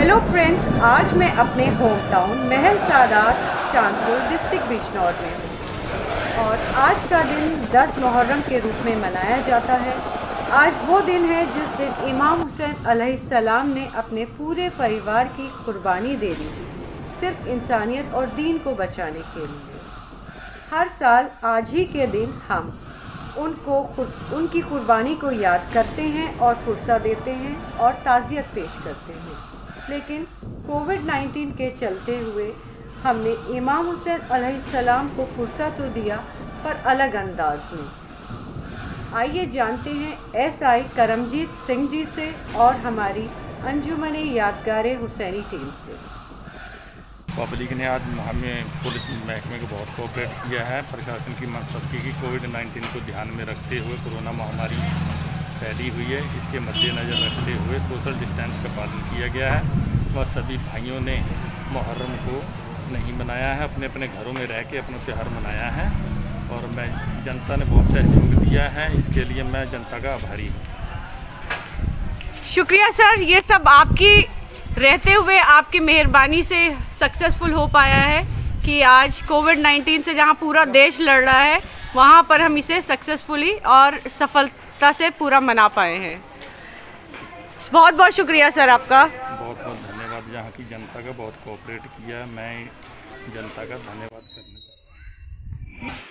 Hello friends, आज मैं अपने होम टाउन महल सादात चांदपुर डिस्ट्रिक्ट बिजनौर में हूँ और आज का दिन 10 मुहर्रम के रूप में मनाया जाता है। आज वो दिन है जिस दिन इमाम हुसैन अलैहिस्सलाम ने अपने पूरे परिवार की कुर्बानी दे दी थी, सिर्फ इंसानियत और दीन को बचाने के लिए। हर साल आज ही के दिन हम उनकी कुर्बानी को याद करते हैं और पुरसा देते हैं और ताज़ियत पेश करते हैं। लेकिन कोविड-19 के चलते हुए हमने इमाम हुसैन अलैहिस्सलाम को पुरसा तो दिया, पर अलग अंदाज में। आइए जानते हैं SI करमजीत सिंह जी से और हमारी अंजुमन यादगार हुसैनी टीम से। पब्लिक ने आज हमें पुलिस महकमे को बहुत कोऑपरेट किया है। प्रशासन की मकसद की कोविड-19 को ध्यान में रखते हुए कोरोना महामारी फैली हुई है, इसके मद्देनज़र रखते हुए सोशल डिस्टेंस का पालन किया गया है। वह सभी भाइयों ने मुहर्रम को नहीं मनाया है, अपने अपने घरों में रह के अपना त्यौहार मनाया है और मैं जनता ने बहुत सहयोग दिया है, इसके लिए मैं जनता का आभारी हूँ। शुक्रिया सर, ये सब आपकी रहते हुए आपकी मेहरबानी से सक्सेसफुल हो पाया है कि आज कोविड-19 से जहाँ पूरा देश लड़ रहा है वहाँ पर हम इसे सक्सेसफुली और सफलता से पूरा मना पाए हैं। बहुत बहुत शुक्रिया सर आपका। बहुत बहुत धन्यवाद, यहाँ की जनता का बहुत कोऑपरेट किया, मैं जनता का धन्यवाद करना चाहता हूँ।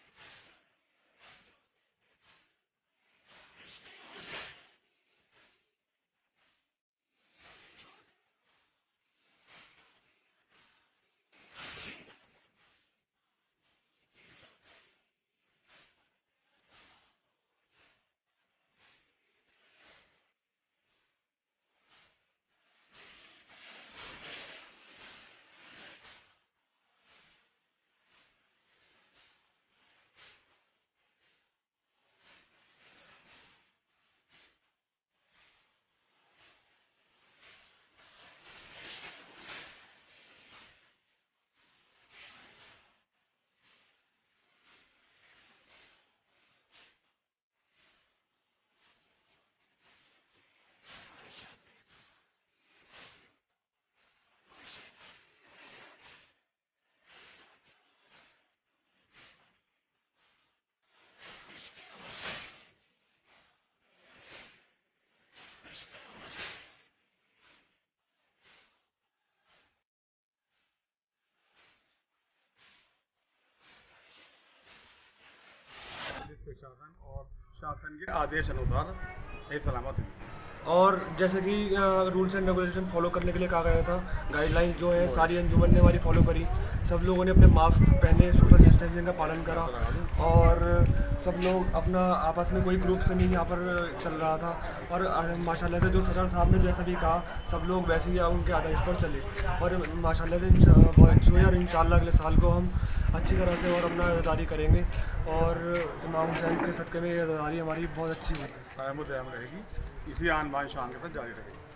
प्रशासन और शासन के आदेश अनुसार सही सलामत हुई। और जैसे कि रूल्स एंड रेगुलेशन फॉलो करने के लिए कहा गया था, गाइडलाइंस जो है सारी अंजुमन ने हमारी फॉलो करी। सब लोगों ने अपने मास्क पहने, सोशल डिस्टेंसिंग का पालन करा और सब लोग अपना आपस में कोई ग्रुप से नहीं यहाँ पर चल रहा था। और माशाल्लाह से जो सदर साहब ने जैसा भी कहा, सब लोग वैसे ही उनके आदेश पर चले और माशाल्लाह से बहुत अच्छी हुई और इंशाल्लाह अगले साल को हम अच्छी तरह से और अपना अदादारी करेंगे और इमाम हुसैन के सदक़े में ये अदादारी हमारी बहुत अच्छी रहेगी, इसी आन बान शान के साथ जारी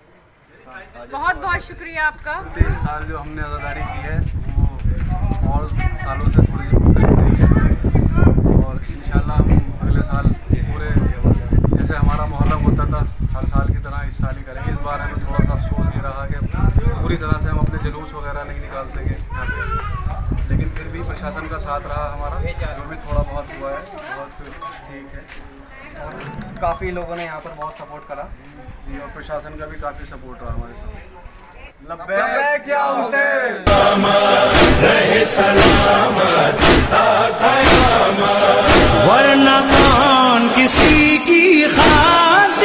रहेगी। बहुत बहुत शुक्रिया आपका। इस साल जो हमने अदादारी की है वो और सालों से थोड़ी मुख्तलिफ रही है और इंशाल्लाह हम अगले साल पूरे जैसे हमारा मुहर्रम होता था हर साल की तरह इस साल ही करेंगे। इस बार हमें थोड़ा सा अफसोस ये रहा कि पूरी तरह से हम अपने जुलूस वगैरह नहीं निकाल सके, लेकिन फिर भी प्रशासन का साथ रहा हमारा, जो भी थोड़ा बहुत हुआ है बहुत ठीक है और काफ़ी लोगों ने यहाँ पर बहुत सपोर्ट करा जी, और प्रशासन का भी काफ़ी सपोर्ट रहा हमारे साथ। लब्बैक या हुसैन। रहे सलामत